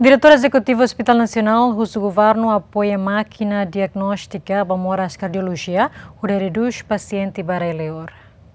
Diretor Executivo Hospital Nacional, o governo apoia máquina diagnóstica Bamoras Cardiologia, que reduz paciente bareleor.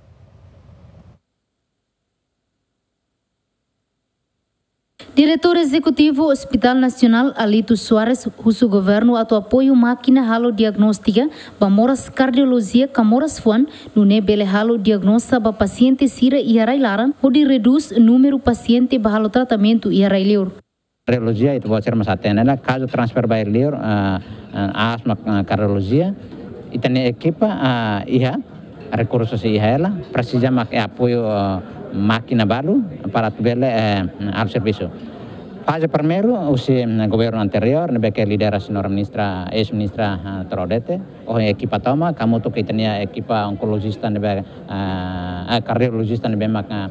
Diretor Executivo Hospital Nacional Alito Soares, o governo apoia máquina halo diagnóstica Bamoras Cardiologia Camoras Fuan, no nebele halo diagnosa ba paciente sira e arailaran, onde reduz número paciente ba halo tratamento e araileor. Cardiologia itu buat sermas atena caso transfer bareleor asma cardiologia itane equipa iha recursos iha ela precisa apoio máquina balu para tubele al serviço. Fase primeiro o governo anterior nebe que lidera senhora ministra ex-ministra Trodete o equipa toma kamu tu que tinha equipa oncologista nebe cardiologista nebe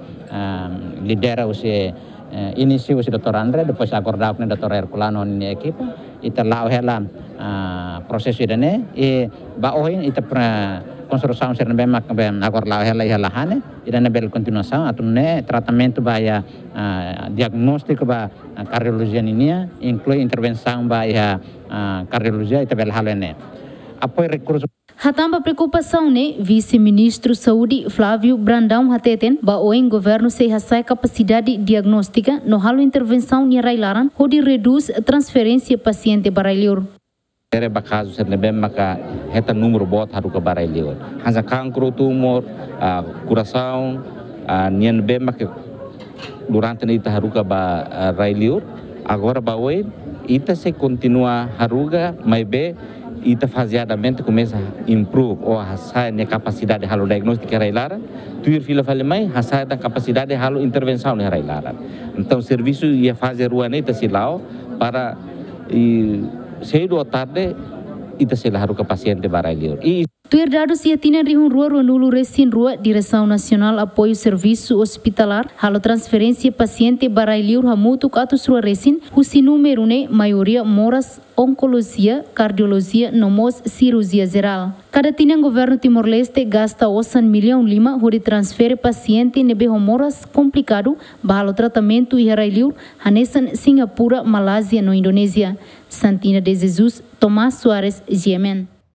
lidera o início o Dr. André, depois acordar com o Dr. Herculano na equipa, e lá ela processo idane e ba hoje ita construção ser bem agora lá ela hane idane bel continuação atune tratamento ba ya diagnóstico ba cardiologia ninia inclui intervenção ba ya cardiologia ita bel halene apoio recurso. Hatamba preocupação né, vice-ministro Saúde Flávio Brandão Hateten, ba o governo se hasai capacidade diagnóstica no halo intervenção ni railaran, onde reduz transferência paciente baraileor. Era caso ser lebem maka heta número bot haru ka baraileor. Hansa cancro, tumor, coração, nian bem maka durante ita haru ka baraileor. Agora ba oi ita se continua haruga mai be ita faseadamente começa a improve ou a sair na capacidade de halo diagnóstica railara, tuir fila fale mai a sair da capacidade de halo intervenção na railara. Então serviço ia fazer rua neta silao para cedo ou tarde ita selar o paciente baralheur. Tuir dados ia tina rihun rua nulu resin rua Direção Nacional Apoio Serviço Hospitalar, halo transferência paciente baralheur hamutu katus rua resin, husi número ne maioria moras oncologia, cardiologia, nomos cirurgia geral. Cada tina governo Timor-Leste gasta 8 milhão lima onde transfere paciente nebe moras complicado, bahalo tratamento e baralheur hanesan Singapura, Malásia no Indonésia. Santina de Jesus, Tomás Soares, Yemen.